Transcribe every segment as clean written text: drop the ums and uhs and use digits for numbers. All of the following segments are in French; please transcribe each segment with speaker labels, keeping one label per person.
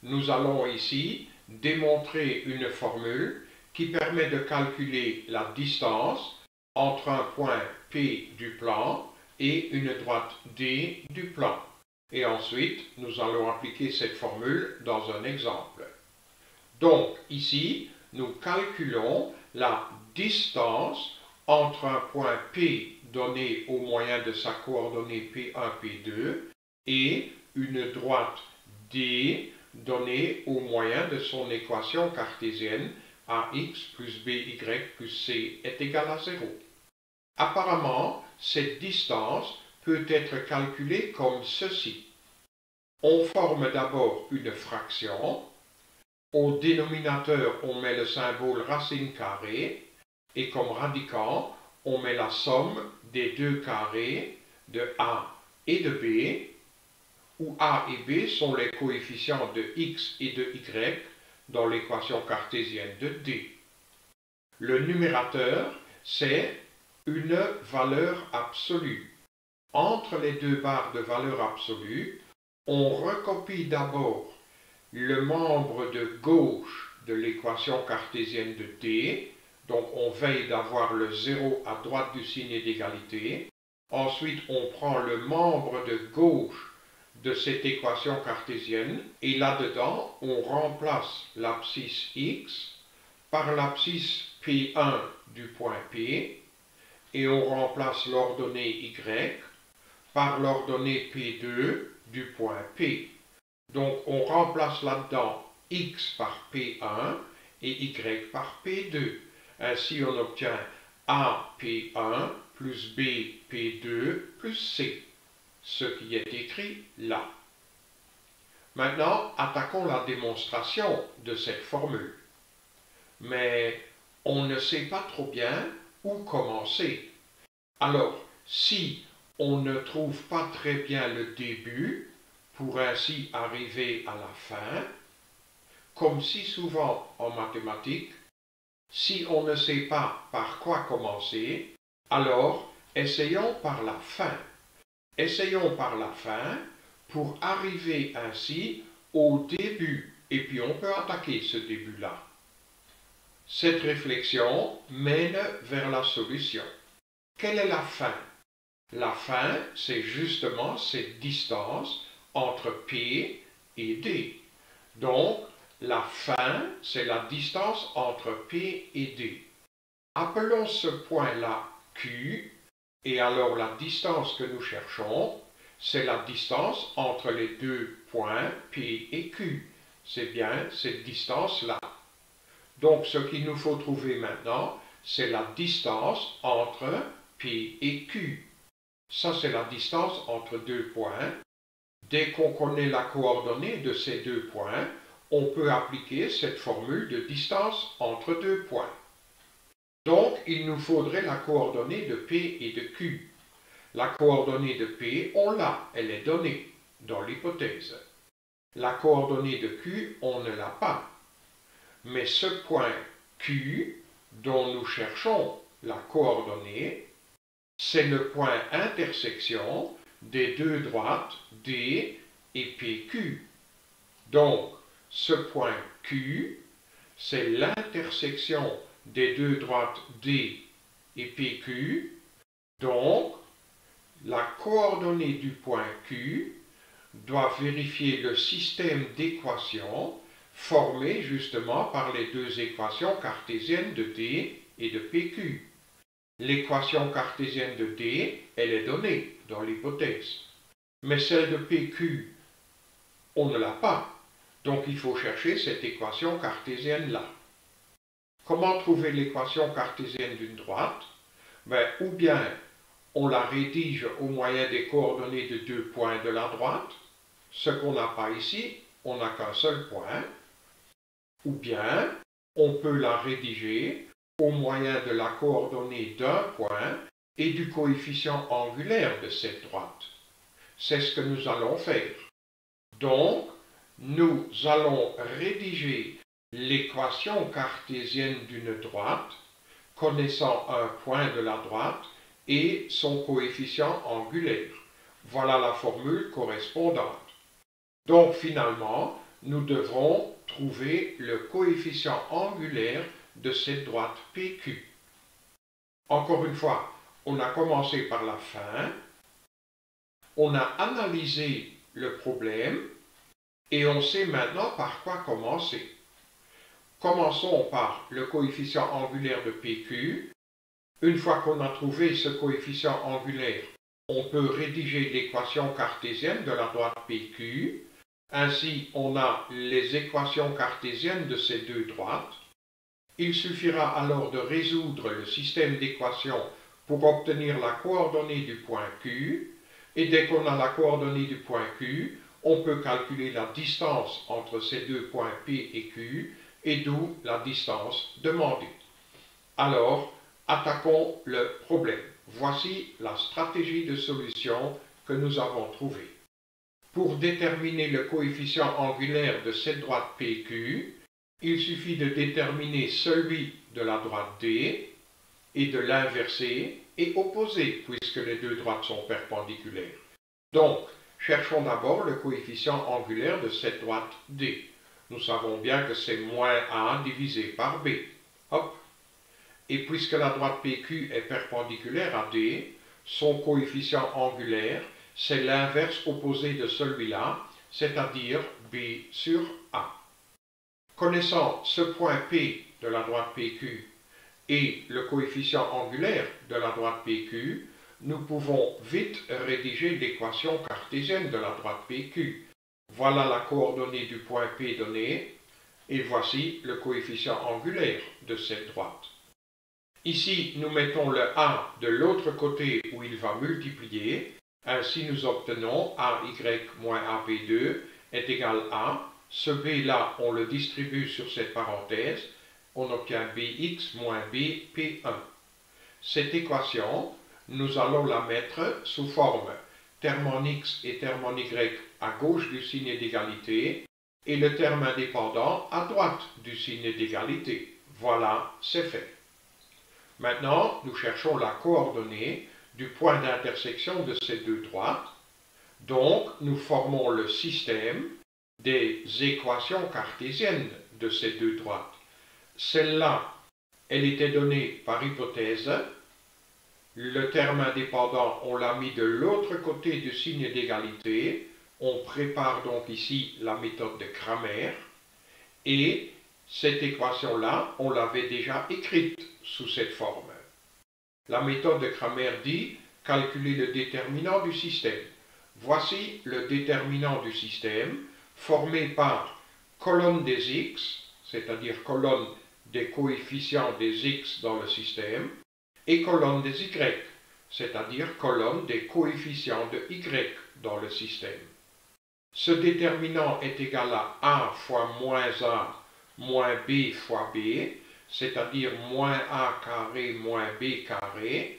Speaker 1: nous allons ici démontrer une formule qui permet de calculer la distance entre un point P du plan et une droite D du plan. Et ensuite, nous allons appliquer cette formule dans un exemple. Donc, ici, nous calculons la distance entre un point P donné au moyen de sa coordonnée P1, P2 et une droite D donnée au moyen de son équation cartésienne AX plus BY plus C est égal à 0. Apparemment, cette distance peut être calculée comme ceci. On forme d'abord une fraction. Au dénominateur, on met le symbole racine carrée et comme radicand, on met la somme des deux carrés de A et de B, où A et B sont les coefficients de X et de Y dans l'équation cartésienne de D. Le numérateur, c'est une valeur absolue. Entre les deux barres de valeur absolue, on recopie d'abord le membre de gauche de l'équation cartésienne de D, donc on veille d'avoir le 0 à droite du signe d'égalité. Ensuite, on prend le membre de gauche de cette équation cartésienne et là-dedans, on remplace l'abscisse X par l'abscisse P1 du point P et on remplace l'ordonnée Y par l'ordonnée P2 du point P. Donc on remplace là-dedans X par P1 et Y par P2. Ainsi on obtient A P1 plus B P2 plus C, ce qui est écrit là. Maintenant, attaquons la démonstration de cette formule. Mais on ne sait pas trop bien où commencer. Alors, si on ne trouve pas très bien le début, pour ainsi arriver à la fin, comme si souvent en mathématiques, si on ne sait pas par quoi commencer, alors essayons par la fin. Essayons par la fin pour arriver ainsi au début, et puis on peut attaquer ce début-là. Cette réflexion mène vers la solution. Quelle est la fin? La fin, c'est justement cette distance entre P et D. Donc, la fin, c'est la distance entre P et D. Appelons ce point-là Q, et alors la distance que nous cherchons, c'est la distance entre les deux points P et Q. C'est bien cette distance-là. Donc, ce qu'il nous faut trouver maintenant, c'est la distance entre P et Q. Ça, c'est la distance entre deux points. Dès qu'on connaît la coordonnée de ces deux points, on peut appliquer cette formule de distance entre deux points. Donc, il nous faudrait la coordonnée de P et de Q. La coordonnée de P, on l'a, elle est donnée dans l'hypothèse. La coordonnée de Q, on ne l'a pas. Mais ce point Q, dont nous cherchons la coordonnée, c'est le point intersection des deux droites D et PQ. Donc, ce point Q, c'est l'intersection des deux droites D et PQ. Donc, la coordonnée du point Q doit vérifier le système d'équations formé justement par les deux équations cartésiennes de D et de PQ. L'équation cartésienne de D, elle est donnée dans l'hypothèse. Mais celle de PQ, on ne l'a pas. Donc il faut chercher cette équation cartésienne-là. Comment trouver l'équation cartésienne d'une droite? Ou bien on la rédige au moyen des coordonnées de deux points de la droite, ce qu'on n'a pas ici, on n'a qu'un seul point. Ou bien on peut la rédiger au moyen de la coordonnée d'un point et du coefficient angulaire de cette droite. C'est ce que nous allons faire. Donc, nous allons rédiger l'équation cartésienne d'une droite connaissant un point de la droite et son coefficient angulaire. Voilà la formule correspondante. Donc finalement, nous devrons trouver le coefficient angulaire de cette droite PQ. Encore une fois, on a commencé par la fin, on a analysé le problème et on sait maintenant par quoi commencer. Commençons par le coefficient angulaire de PQ. Une fois qu'on a trouvé ce coefficient angulaire, on peut rédiger l'équation cartésienne de la droite PQ. Ainsi, on a les équations cartésiennes de ces deux droites. Il suffira alors de résoudre le système d'équations pour obtenir la coordonnée du point Q. Et dès qu'on a la coordonnée du point Q, on peut calculer la distance entre ces deux points P et Q, et d'où la distance demandée. Alors, attaquons le problème. Voici la stratégie de solution que nous avons trouvée. Pour déterminer le coefficient angulaire de cette droite PQ, il suffit de déterminer celui de la droite D et de l'inverser et opposer, puisque les deux droites sont perpendiculaires. Donc, cherchons d'abord le coefficient angulaire de cette droite D. Nous savons bien que c'est moins A divisé par B. Hop. Et puisque la droite PQ est perpendiculaire à D, son coefficient angulaire, c'est l'inverse opposé de celui-là, c'est-à-dire B sur A. Connaissant ce point P de la droite PQ et le coefficient angulaire de la droite PQ, nous pouvons vite rédiger l'équation cartésienne de la droite PQ. Voilà la coordonnée du point P donné, et voici le coefficient angulaire de cette droite. Ici, nous mettons le A de l'autre côté où il va multiplier. Ainsi, nous obtenons AY moins AB2 est égal à, ce B-là, on le distribue sur cette parenthèse, on obtient BX moins BP1. Cette équation, nous allons la mettre sous forme terme en X et terme en Y à gauche du signe d'égalité et le terme indépendant à droite du signe d'égalité. Voilà, c'est fait. Maintenant, nous cherchons la coordonnée du point d'intersection de ces deux droites. Donc, nous formons le système des équations cartésiennes de ces deux droites. Celle-là, elle était donnée par hypothèse. Le terme indépendant, on l'a mis de l'autre côté du signe d'égalité. On prépare donc ici la méthode de Cramer. Et cette équation-là, on l'avait déjà écrite sous cette forme. La méthode de Cramer dit calculer le déterminant du système. Voici le déterminant du système formé par colonne des x, c'est-à-dire colonne des coefficients des x dans le système, et colonne des y, c'est-à-dire colonne des coefficients de y dans le système. Ce déterminant est égal à a fois moins a moins b fois b, c'est-à-dire moins a carré moins b carré.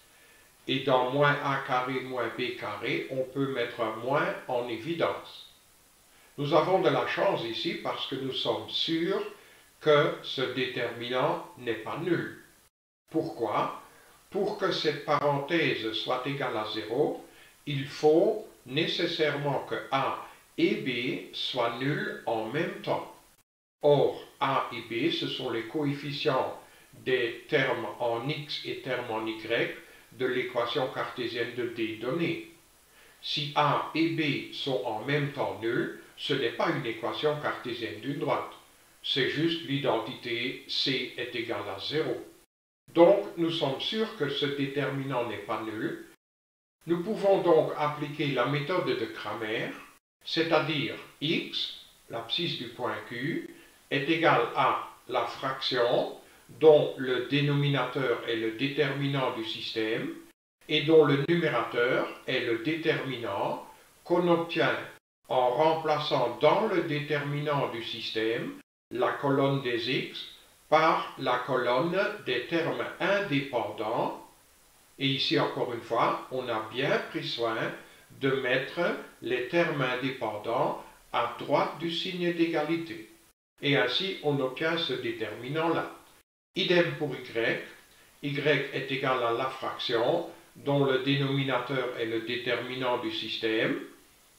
Speaker 1: Et dans moins a carré moins b carré, on peut mettre un moins en évidence. Nous avons de la chance ici parce que nous sommes sûrs que ce déterminant n'est pas nul. Pourquoi? Pour que cette parenthèse soit égale à 0, il faut nécessairement que a et b soient nuls en même temps. Or, a et b, ce sont les coefficients des termes en x et termes en y de l'équation cartésienne de D donnée. Si a et b sont en même temps nuls, ce n'est pas une équation cartésienne d'une droite. C'est juste l'identité C est égale à 0. Donc, nous sommes sûrs que ce déterminant n'est pas nul. Nous pouvons donc appliquer la méthode de Cramer, c'est-à-dire x, l'abscisse du point Q, est égal à la fraction dont le dénominateur est le déterminant du système et dont le numérateur est le déterminant qu'on obtient en remplaçant dans le déterminant du système la colonne des x par la colonne des termes indépendants. Et ici, encore une fois, on a bien pris soin de mettre les termes indépendants à droite du signe d'égalité. Et ainsi, on obtient ce déterminant-là. Idem pour y. Y est égal à la fraction dont le dénominateur est le déterminant du système.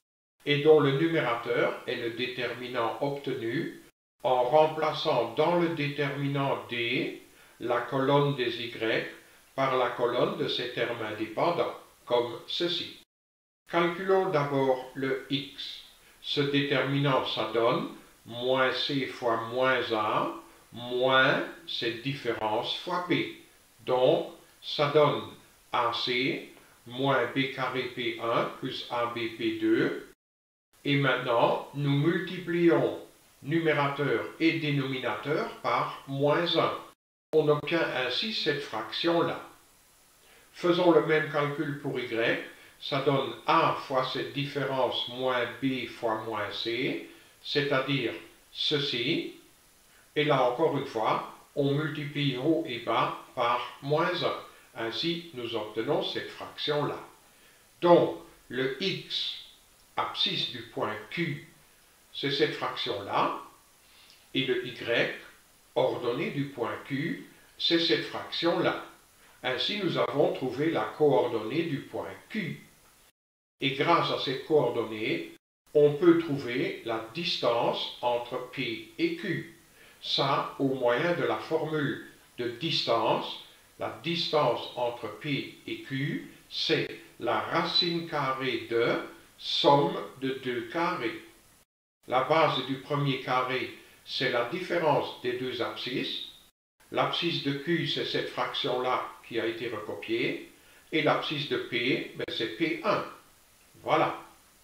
Speaker 1: et dont le numérateur est le déterminant obtenu en remplaçant dans le déterminant D la colonne des y par la colonne de ces termes indépendants, comme ceci. Calculons d'abord le x. Ce déterminant, ça donne moins c fois moins a, moins cette différence fois b. Donc, ça donne ac moins b carré p1 plus ab p2. Et maintenant, nous multiplions numérateur et dénominateur par moins 1. On obtient ainsi cette fraction-là. Faisons le même calcul pour y. Ça donne a fois cette différence moins b fois moins c, c'est-à-dire ceci. Et là encore une fois, on multiplie haut et bas par moins 1. Ainsi, nous obtenons cette fraction-là. Donc, le x, abscisse du point Q, c'est cette fraction-là. Et le y, ordonnée du point Q, c'est cette fraction-là. Ainsi, nous avons trouvé la coordonnée du point Q. Et grâce à cette coordonnée, on peut trouver la distance entre P et Q. Ça, au moyen de la formule de distance, la distance entre P et Q, c'est la racine carrée de somme de deux carrés. La base du premier carré, c'est la différence des deux abscisses. L'abscisse de Q, c'est cette fraction-là qui a été recopiée. Et l'abscisse de P, c'est P1. Voilà.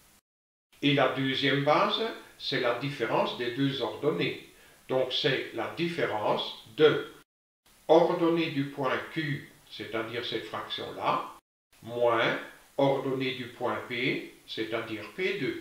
Speaker 1: Et la deuxième base, c'est la différence des deux ordonnées. Donc c'est la différence de ordonnée du point Q, c'est-à-dire cette fraction-là, moins ordonnée du point P, c'est-à-dire P2.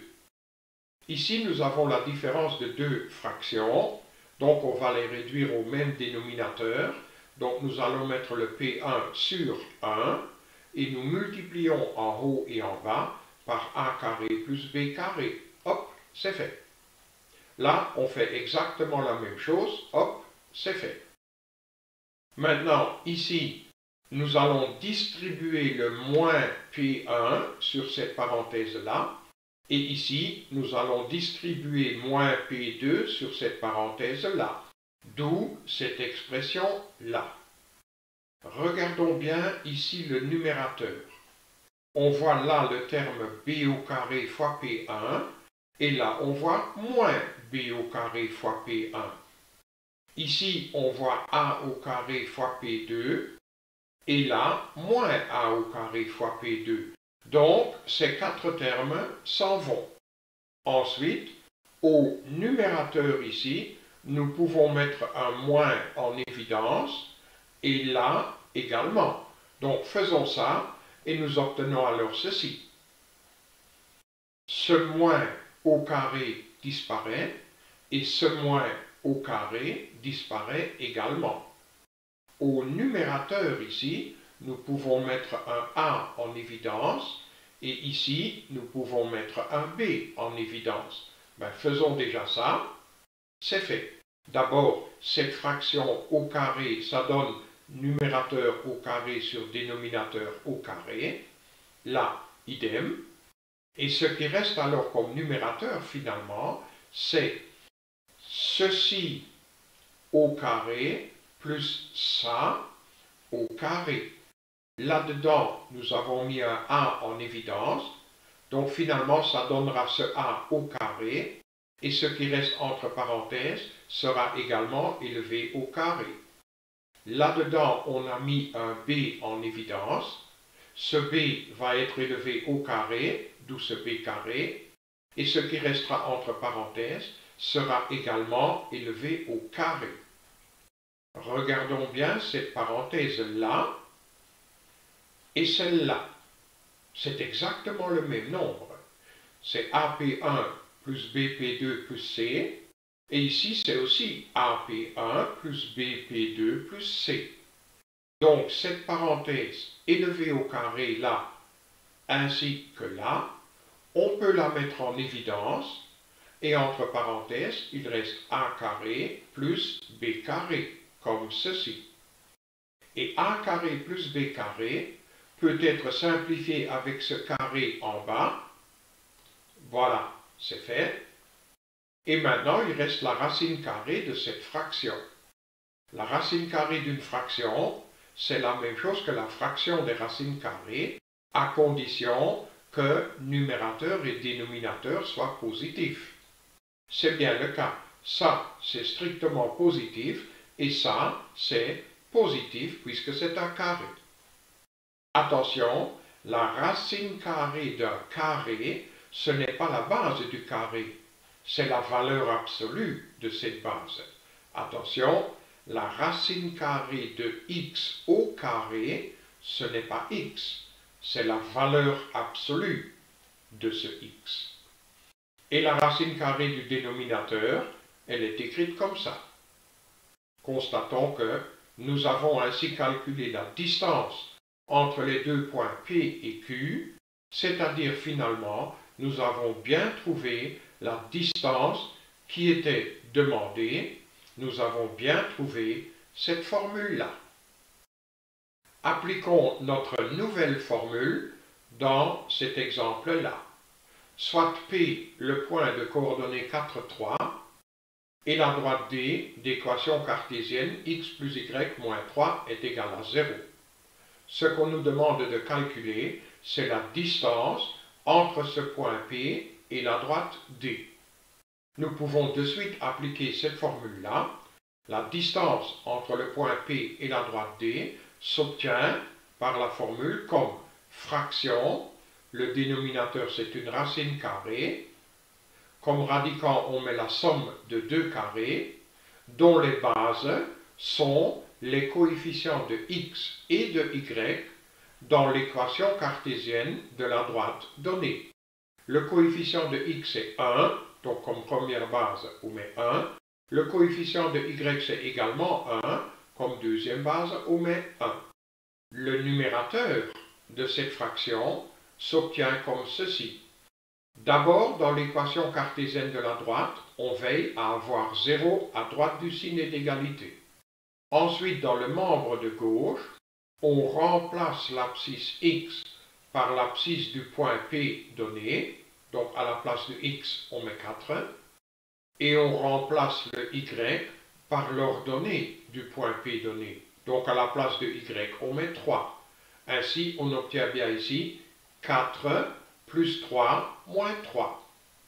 Speaker 1: Ici, nous avons la différence de deux fractions, donc on va les réduire au même dénominateur. Donc nous allons mettre le P1 sur 1, et nous multiplions en haut et en bas par a carré plus b carré. Hop, c'est fait. Là, on fait exactement la même chose. Hop, c'est fait. Maintenant, ici, nous allons distribuer le moins P1 sur cette parenthèse-là. Et ici, nous allons distribuer moins P2 sur cette parenthèse-là. D'où cette expression-là. Regardons bien ici le numérateur. On voit là le terme b au carré fois P1. Et là, on voit moins b au carré fois P1. Ici, on voit a au carré fois P2. Et là, moins a au carré fois P2. Donc, ces quatre termes s'en vont. Ensuite, au numérateur ici, nous pouvons mettre un moins en évidence. Et là également. Donc, faisons ça et nous obtenons alors ceci. Ce moins au carré disparaît et ce moins au carré disparaît également. Au numérateur ici, nous pouvons mettre un a en évidence et ici, nous pouvons mettre un b en évidence. Faisons déjà ça. C'est fait. D'abord, cette fraction au carré, ça donne numérateur au carré sur dénominateur au carré. Là, idem. Et ce qui reste alors comme numérateur finalement, c'est ceci au carré plus ça au carré. Là-dedans, nous avons mis un a en évidence. Donc finalement, ça donnera ce a au carré. Et ce qui reste entre parenthèses sera également élevé au carré. Là-dedans, on a mis un b en évidence. Ce b va être élevé au carré, d'où ce b carré. Et ce qui restera entre parenthèses sera également élevé au carré. Regardons bien cette parenthèse-là et celle-là. C'est exactement le même nombre. C'est AP1 plus BP2 plus C. Et ici, c'est aussi AP1 plus BP2 plus C. Donc, cette parenthèse élevée au carré là, ainsi que là, on peut la mettre en évidence. Et entre parenthèses, il reste A carré plus B carré, comme ceci. Et A carré plus B carré peut être simplifié avec ce carré en bas. Voilà, c'est fait. Et maintenant, il reste la racine carrée de cette fraction. La racine carrée d'une fraction, c'est la même chose que la fraction des racines carrées, à condition que numérateur et dénominateur soient positifs. C'est bien le cas. Ça, c'est strictement positif, et ça, c'est positif puisque c'est un carré. Attention, la racine carrée d'un carré, ce n'est pas la base du carré, c'est la valeur absolue de cette base. Attention, la racine carrée de x au carré, ce n'est pas x, c'est la valeur absolue de ce x. Et la racine carrée du dénominateur, elle est écrite comme ça. Constatons que nous avons ainsi calculé la distance entre les deux points P et Q, c'est-à-dire finalement, nous avons bien trouvé la distance qui était demandée, nous avons bien trouvé cette formule-là. Appliquons notre nouvelle formule dans cet exemple-là. Soit P, le point de coordonnées 4, 3, et la droite D d'équation cartésienne x plus y moins 3 est égal à 0. Ce qu'on nous demande de calculer, c'est la distance entre ce point P et la droite D. Nous pouvons de suite appliquer cette formule-là. La distance entre le point P et la droite D s'obtient par la formule comme fraction, le dénominateur c'est une racine carrée, comme radicand on met la somme de deux carrés, dont les bases sont les coefficients de x et de y dans l'équation cartésienne de la droite donnée. Le coefficient de x est 1, donc comme première base on met 1. Le coefficient de y c'est également 1, comme deuxième base on met 1. Le numérateur de cette fraction s'obtient comme ceci. D'abord, dans l'équation cartésienne de la droite, on veille à avoir 0 à droite du signe d'égalité. Ensuite, dans le membre de gauche, on remplace l'abscisse x par l'abscisse du point P donné, donc à la place de x, on met 4, et on remplace le y par l'ordonnée du point P donné, donc à la place de y, on met 3. Ainsi, on obtient bien ici 4 plus 3 moins 3.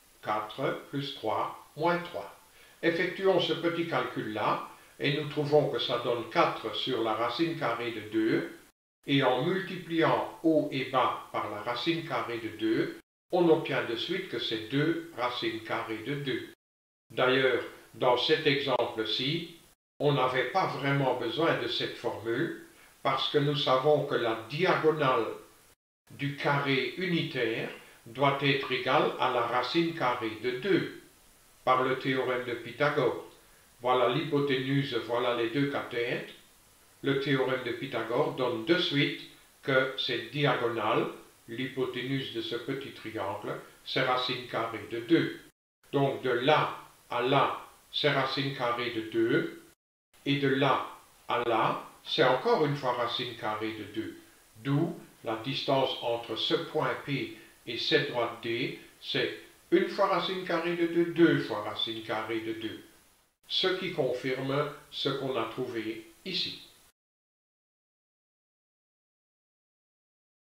Speaker 1: 4 plus 3 moins 3. Effectuons ce petit calcul-là, et nous trouvons que ça donne 4 sur la racine carrée de 2, et en multipliant haut et bas par la racine carrée de 2, on obtient de suite que c'est 2 racines carrées de 2. D'ailleurs, dans cet exemple-ci, on n'avait pas vraiment besoin de cette formule, parce que nous savons que la diagonale du carré unitaire doit être égale à la racine carrée de 2, par le théorème de Pythagore. Voilà l'hypoténuse, voilà les deux cathètes. Le théorème de Pythagore donne de suite que cette diagonale, l'hypoténuse de ce petit triangle, c'est racine carrée de 2. Donc de là à là, c'est racine carrée de 2, et de là à là, c'est encore une fois racine carrée de 2. D'où la distance entre ce point P et cette droite D, c'est une fois racine carrée de 2, deux fois racine carrée de 2. Ce qui confirme ce qu'on a trouvé ici.